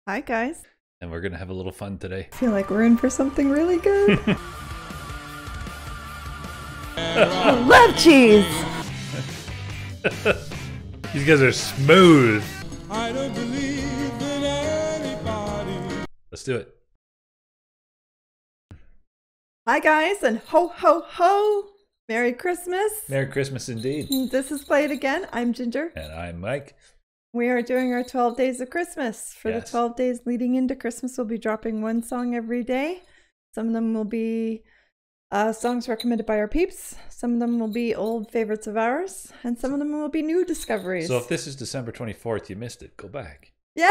Hi, guys. And we're going to have a little fun today. I feel like we're in for something really good. Love cheese! These guys are smooth. I don't believe in anybody. Let's do it. Hi, guys, and ho, ho, ho! Merry Christmas! Merry Christmas indeed. This is Play It Again. I'm Ginger. And I'm Mike. We are doing our 12 days of Christmas. For Yes. the 12 days leading into Christmas, we'll be dropping one song every day. Some of them will be songs recommended by our peeps. Some of them will be old favorites of ours. And some of them will be new discoveries. So if this is December 24th, you missed it. Go back. Yeah!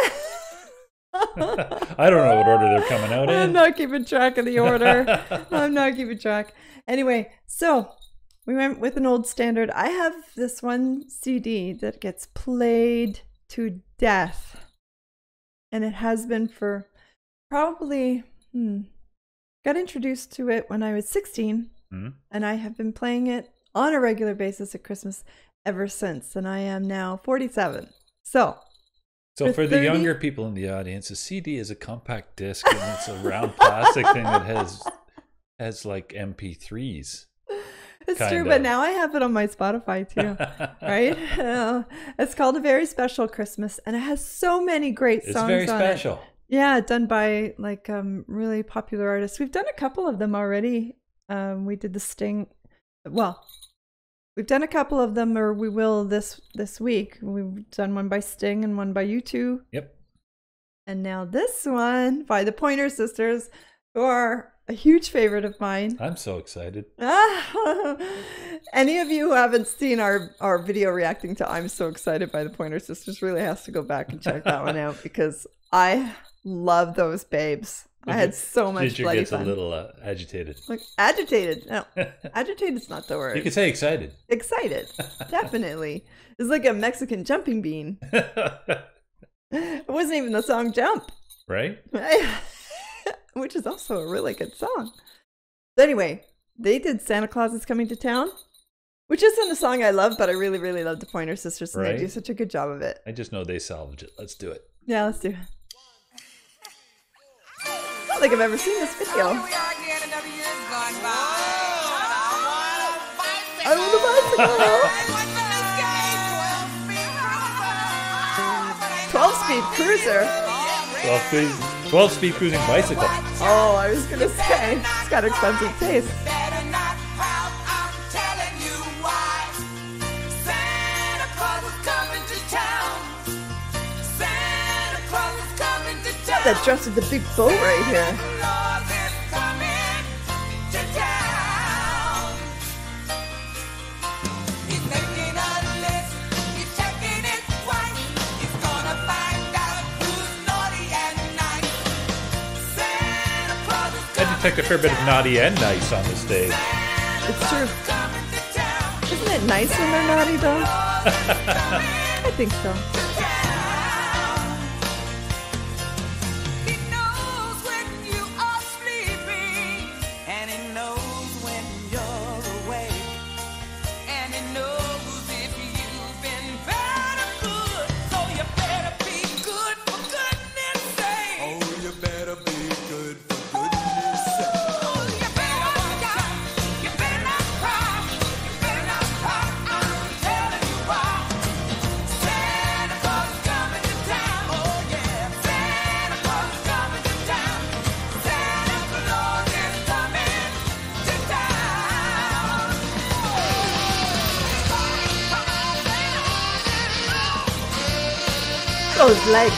I don't know what order they're coming out I'm in. not keeping track of the order. I'm not keeping track. Anyway, so we went with an old standard. I have this one CD that gets played to death. And it has been for probably, got introduced to it when I was 16. And I have been playing it on a regular basis at Christmas ever since. And I am now 47. So So for the 30 younger people in the audience, a CD is a compact disc and it's a round plastic thing that has like MP3s. It's Kind true, of. but now I have it on my Spotify too, right? It's called A Very Special Christmas, and it has so many great songs It's very on special. it. Yeah, done by like really popular artists. We've done a couple of them already. We did the Sting. Well, we've done a couple of them, or we will this week. We've done one by Sting and one by U2. Yep. And now this one by the Pointer Sisters, who are a huge favorite of mine. I'm so excited. Any of you who haven't seen our video reacting to I'm So Excited by the Pointer Sisters really has to go back and check that one out, because I love those babes. I had so much Ginger bloody gets fun. a little agitated. Like agitated. No, agited's not the word. You could say excited. Excited. Definitely. It's like a Mexican jumping bean. It wasn't even the song Jump. Right? Which is also a really good song. But anyway, they did Santa Claus is Coming to Town, which isn't a song I love, but I really, really love the Pointer Sisters, and they do Right. such a good job of it. I just know they salvage it. Let's do it. Yeah, let's do it. I don't think I've ever seen this video. Here we are again, another year's gone by. I want a bicycle. 12-speed cruiser. 12-speed cruising bicycle. Oh, I was gonna say, it's got expensive taste. Better not pout, I'm telling you why. Santa Claus is coming to town. Santa Claus is coming to town. That dress with the big bow right here. Claus is coming to town. He's making a list, he's checking it twice. He's gonna find out who's naughty and nice. Santa Claus is I detect a fair bit of naughty and nice on the stage. It's true. coming to town. Isn't it nice when they're naughty, though? I think so. He knows when you are sleeping, and he knows when you're awake, and he knows if you've been bad or good. So you better be good for goodness sake. Oh, you better be good for goodness sake. Oh, you better watch out. You better not cry. You better not cry. I'm telling you why. Santa Claus is coming to town. Oh yeah, Santa Claus is coming to town. Santa Claus is coming to town. Those legs.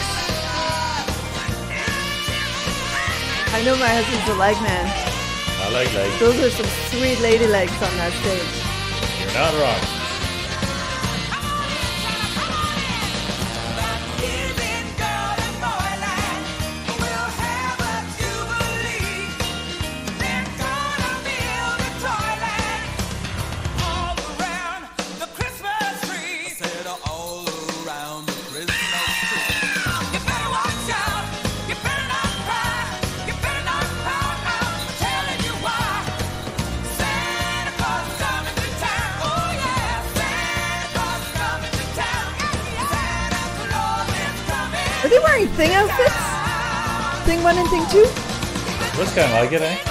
I know my husband's a leg man. I like legs. Those are some sweet lady legs on that stage. You're not wrong. Kids in girl and boyland will have a jubilee. They're gonna build a toyland all around the Christmas tree. Said all around the Christmas tree. You better watch out. You better not cry. You better not pout. I'm telling you why. Santa Claus is coming to town. Oh yeah, Santa Claus is coming to town. Santa Claus is coming. Are they wearing thing outfits? Thing 1 and Thing 2? Looks kind of like it, eh?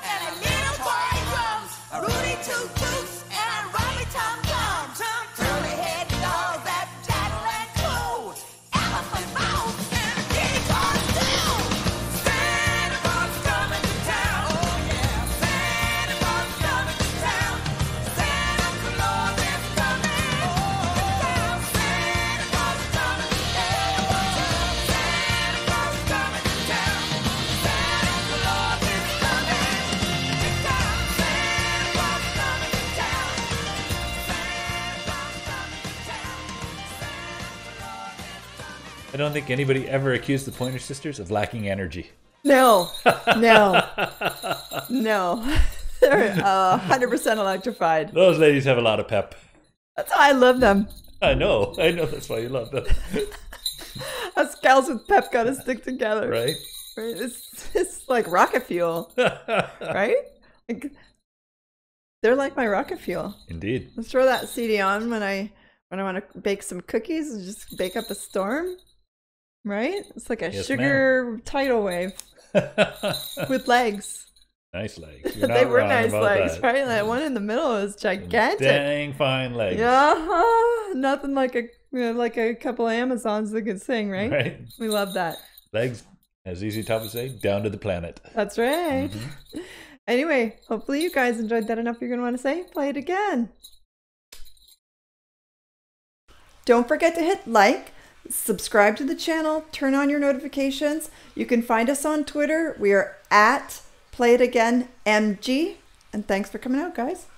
I don't think anybody ever accused the Pointer Sisters of lacking energy. No. No. No. They're 100% electrified. Those ladies have a lot of pep. That's why I love them. I know that's why you love them. Us gals with pep gotta stick together. Right? Right? It's like rocket fuel. Right? Like, they're like my rocket fuel. Indeed. Let's throw that CD on when I want to bake some cookies and just bake up a storm. Right? It's like a Yes, sugar tidal wave with legs. Nice legs. You're They not were wrong nice about legs, that. right? That one in the middle is gigantic. Dang fine legs. Yeah, nothing like a couple of Amazons that can sing, right? Right? We love that. Legs, as Easy Top would say, down to the planet. That's right. Mm-hmm. Anyway, hopefully you guys enjoyed that enough. You're going to want to say, play it again. Don't forget to hit like, subscribe to the channel, turn on your notifications. You can find us on Twitter. We are at PlayItAgainMG. And thanks for coming out, guys.